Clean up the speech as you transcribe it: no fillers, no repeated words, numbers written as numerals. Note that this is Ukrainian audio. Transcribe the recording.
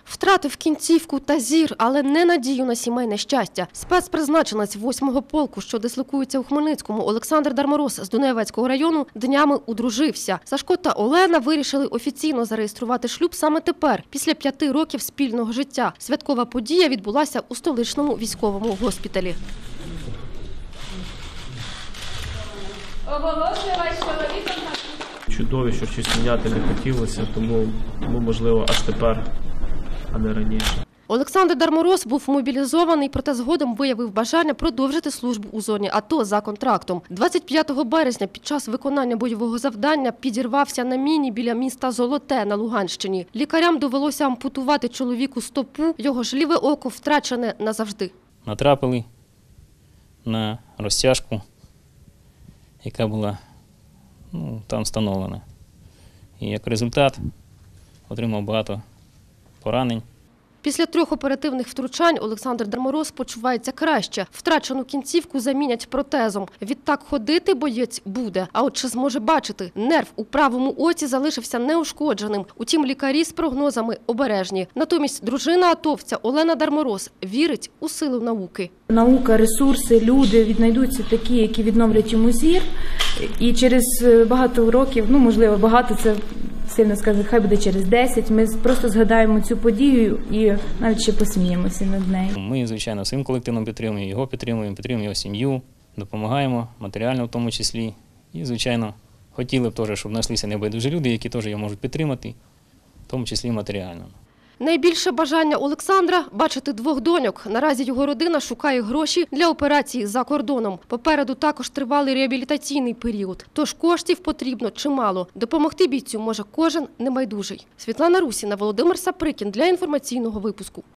Втратив кінцівку та зір, але не надію на сімейне щастя. Спецпризначенець 8-го полку, що дислокується у Хмельницькому, Олександр Дармороз з Дунаєвецького району днями одружився. Сашко та Олена вирішили офіційно зареєструвати шлюб саме тепер, після 5 років спільного життя. Святкова подія відбулася у столичному військовому госпіталі. Оголошую вас чоловіком. Чудові, що щось міняти не хотілося, тому, можливо, аж тепер, а не раніше. Олександр Дармороз був мобілізований, проте згодом виявив бажання продовжити службу у зоні АТО за контрактом. 25 березня під час виконання бойового завдання підірвався на міні біля міста Золоте на Луганщині. Лікарям довелося ампутувати чоловіку стопу, його ж ліве око втрачене назавжди. Натрапили на розтяжку, яка була там встановлена. І як результат отримав багато поранень. Після 3 оперативних втручань Олександр Дармороз почувається краще. Втрачену кінцівку замінять протезом. Відтак ходити боєць буде. А от чи зможе бачити? Нерв у правому оці залишився неушкодженим. Утім, лікарі з прогнозами обережні. Натомість дружина атовця Олена Дармороз вірить у силу науки. Наука, ресурси, люди віднайдуться такі, які відновлять йому зір. І через багато років, можливо, багато це сильно сказати, хай буде через 10, ми просто згадаємо цю подію і навіть ще посміємося над нею. Ми, звичайно, своїм колективом підтримуємо, його підтримуємо його сім'ю, допомагаємо, матеріально в тому числі. І, звичайно, хотіли б теж, щоб знайшлися небайдужі люди, які теж його можуть підтримати, в тому числі матеріально. Найбільше бажання Олександра – бачити 2 доньок. Наразі його родина шукає гроші для операції за кордоном. Попереду також тривалий реабілітаційний період. Тож коштів потрібно чимало. Допомогти бійцю може кожен небайдужий. Світлана Русіна, Володимир Саприкін для інформаційного випуску.